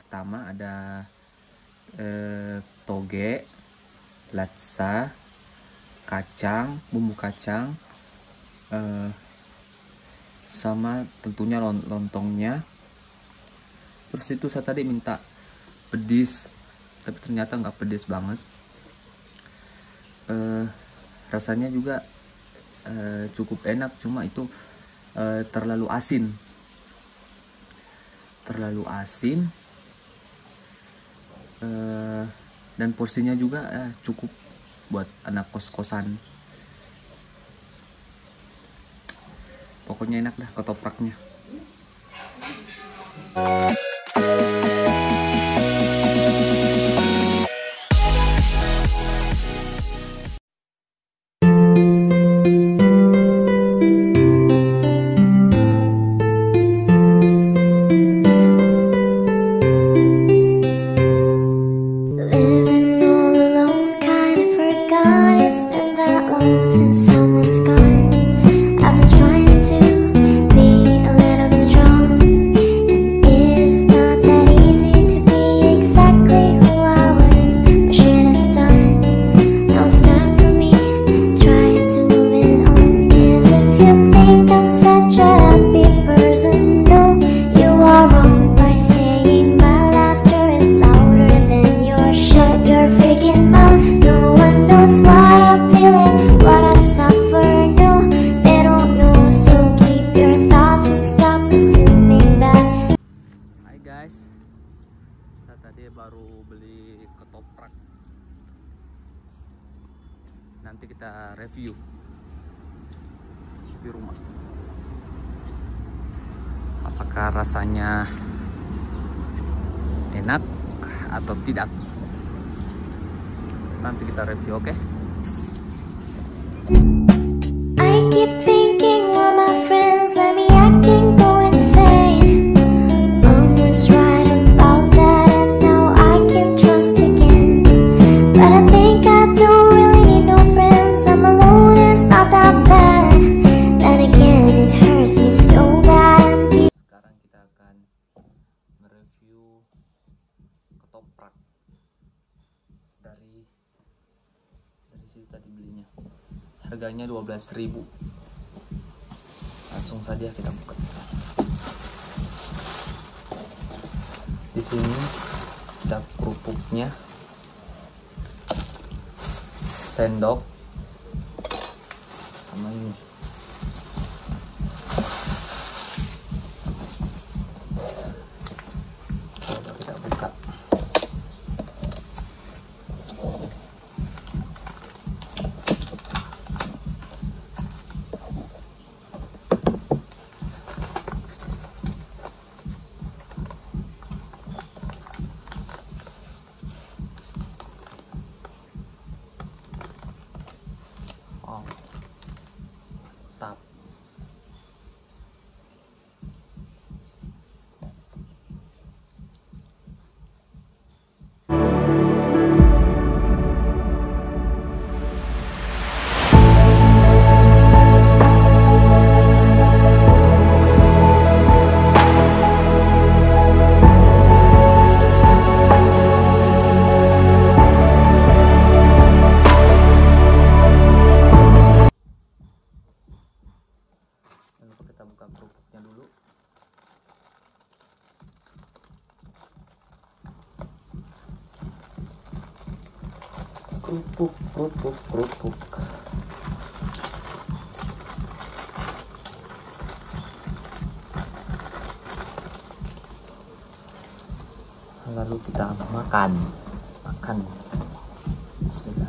pertama ada toge, latsa, kacang, bumbu kacang, sama tentunya lontongnya. Terus itu saya tadi minta pedis, tapi ternyata nggak pedis banget. Rasanya juga cukup enak, cuma itu terlalu asin. Dan porsinya juga cukup buat anak kos-kosan. Pokoknya enak dah ketopraknya. Tadi baru beli ketoprak, nanti kita review di rumah apakah rasanya enak atau tidak. Nanti kita review, oke? I keep thinking of my friends, let me acting go insane. Mom was right about that, and now I can trust again. But I think I don't really need no friends. I'm alone, it's not that bad. Then again, it hurts me so bad. Sekarang kita akan mereview ketoprak dari situ tadi belinya. Harganya 12.000. Langsung saja kita buka. Di sini ada kerupuknya, sendok, sama ini. Coba kita buka. Mantap. Kita buka kerupuknya dulu. Kerupuk. Lalu kita makan. Bismillah.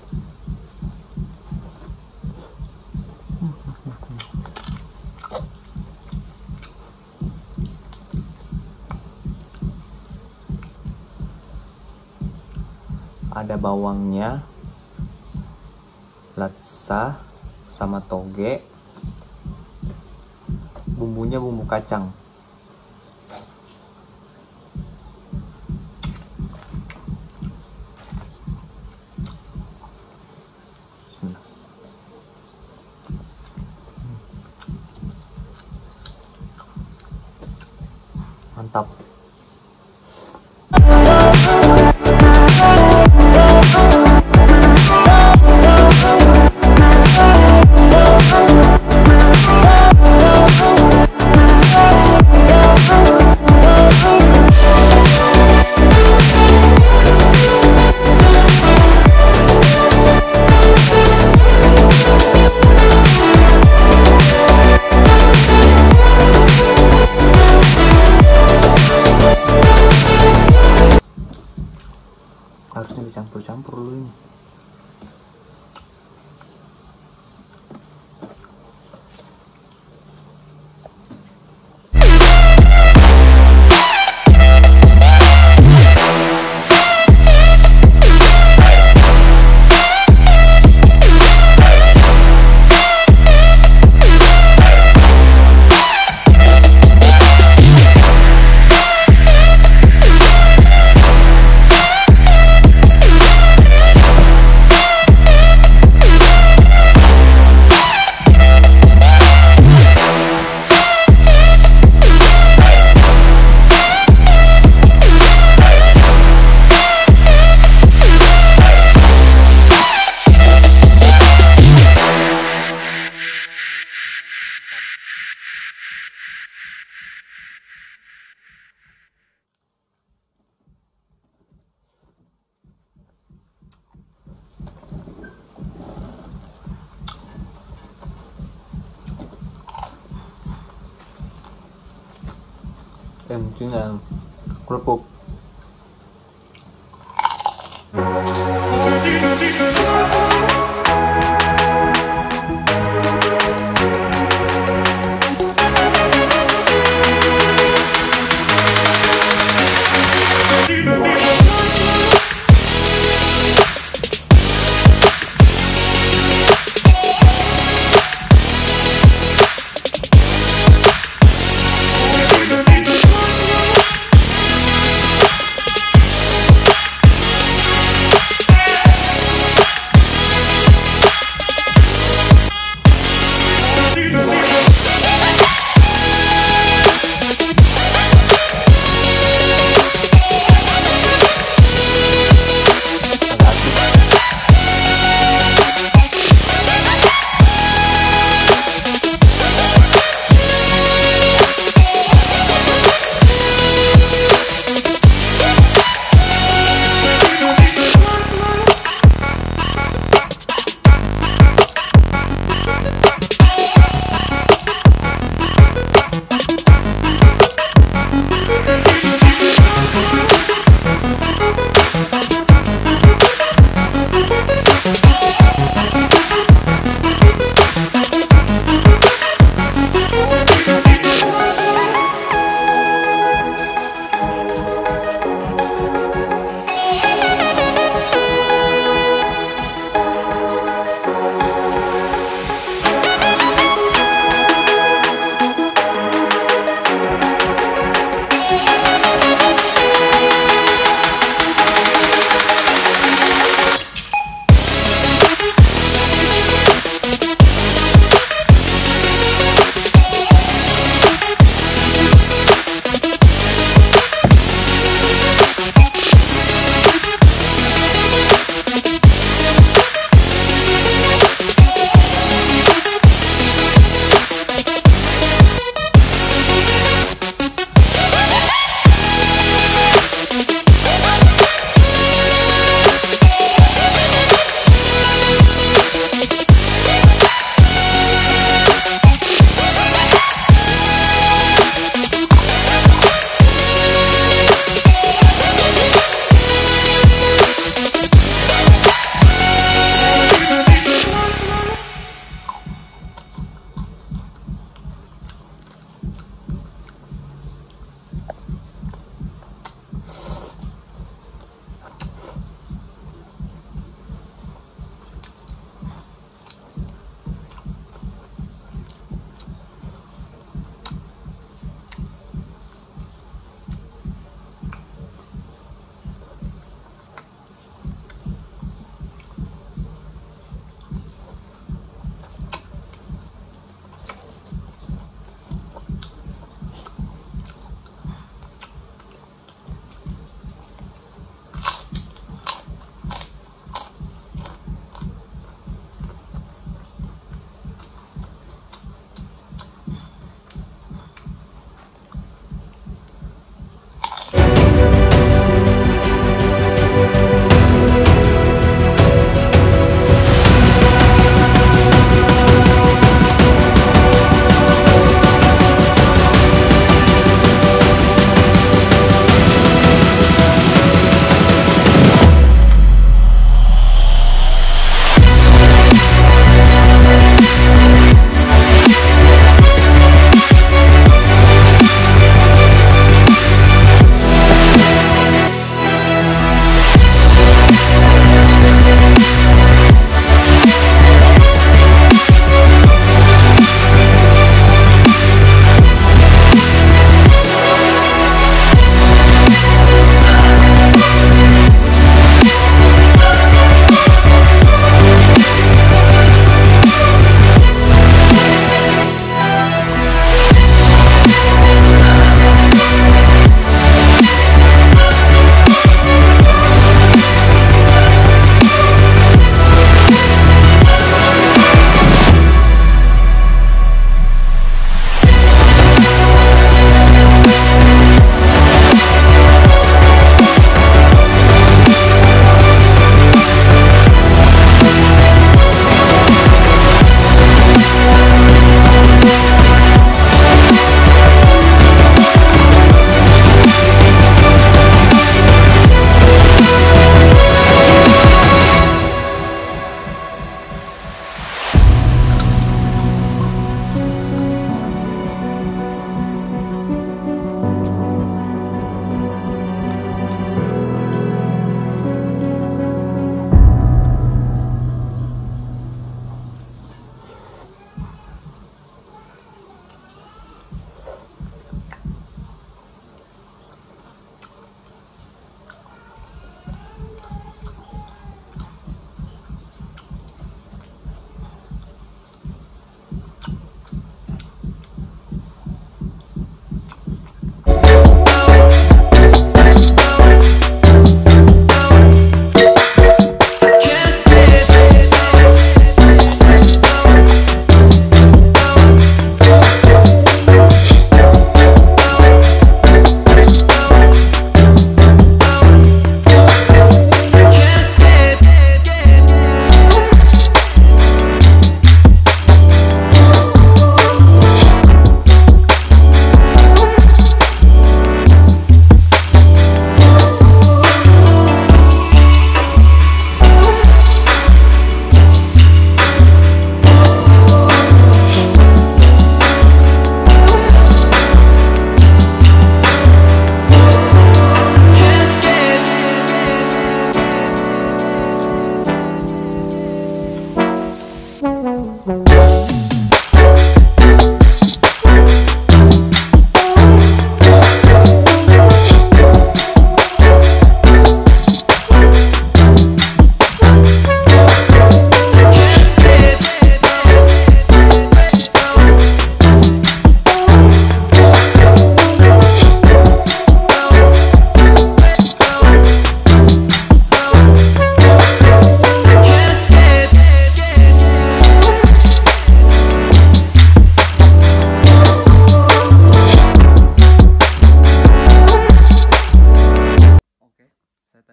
Ada bawangnya, latsa, sama toge. Bumbunya bumbu kacang. Mantap. dicampur-campur dulu ini. Dengan kerupuk.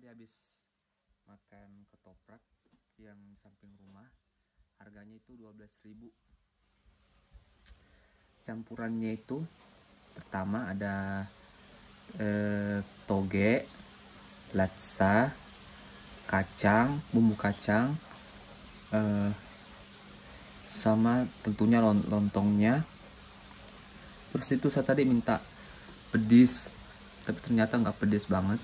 tadi habis makan ketoprak yang samping rumah, harganya itu 12.000. Campurannya itu pertama ada toge, latsa, kacang, bumbu kacang, sama tentunya lontongnya. Terus itu saya tadi minta pedis, tapi ternyata nggak pedes banget.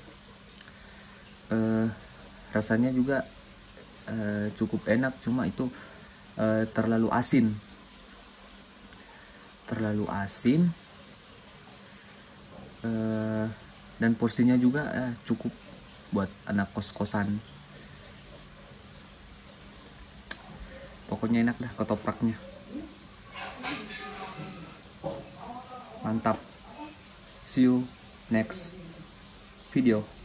Rasanya juga cukup enak, cuma itu terlalu asin. Dan porsinya juga cukup buat anak kos-kosan. Pokoknya enak dah ketopraknya, mantap. See you next video.